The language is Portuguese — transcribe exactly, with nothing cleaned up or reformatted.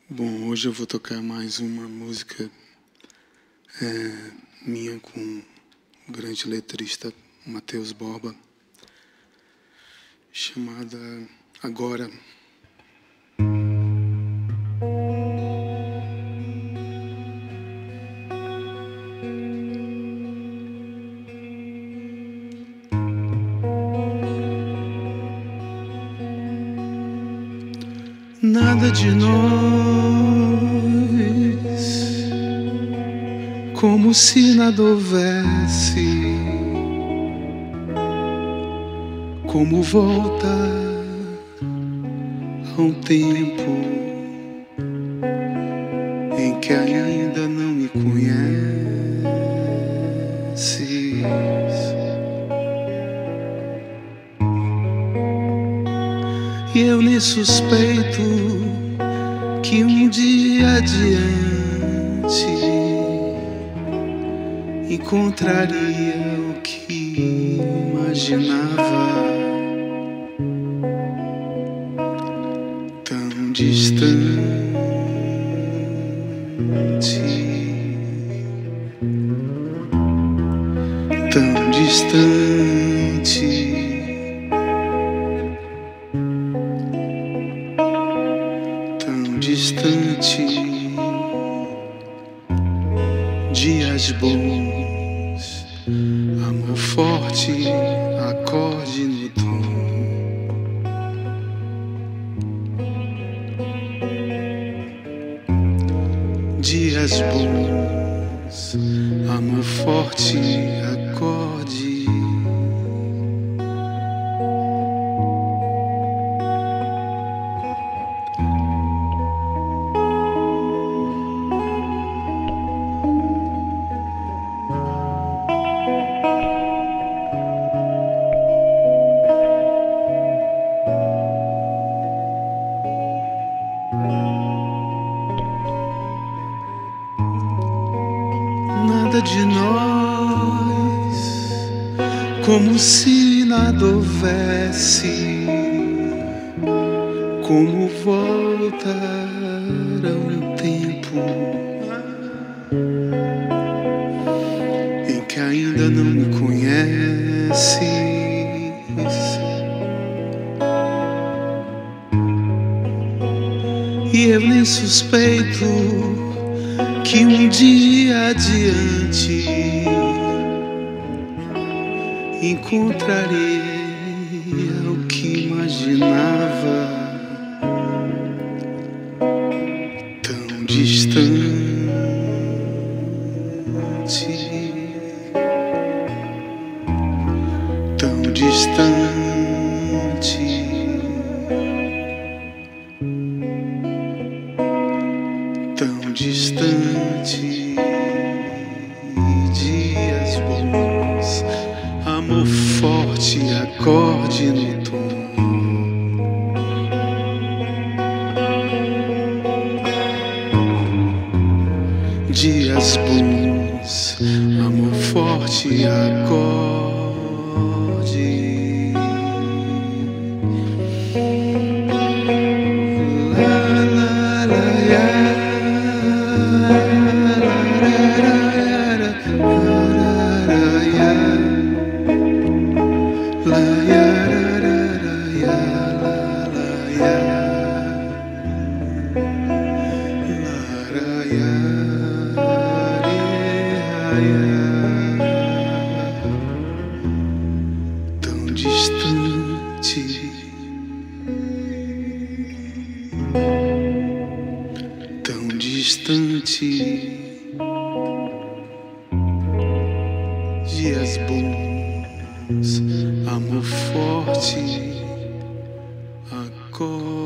Bom, hoje eu vou tocar mais uma música é, minha com o grande letrista Matheus Borba, chamada Agora. Nada de nós, como se nada houvesse, como volta a um tempo em que ainda não me conheces. E eu nem suspeito que um dia adiante encontraria o que imaginava, tão distante, tão distante. Distante, dias bons, amor forte, acorde no tom. Dias bons, amor forte, acorde. Nada de nós, como se nada houvesse, como voltar a um tempo em que ainda não me conheces. E eu nem suspeito que um dia adiante encontraria o que imaginava, tão distante, tão distante, tão distante. Dias bons, amor forte, acorde no tom. Dias bons, amor forte, acorde. Tão distante, tão distante. Dias bons, amor forte, acorde.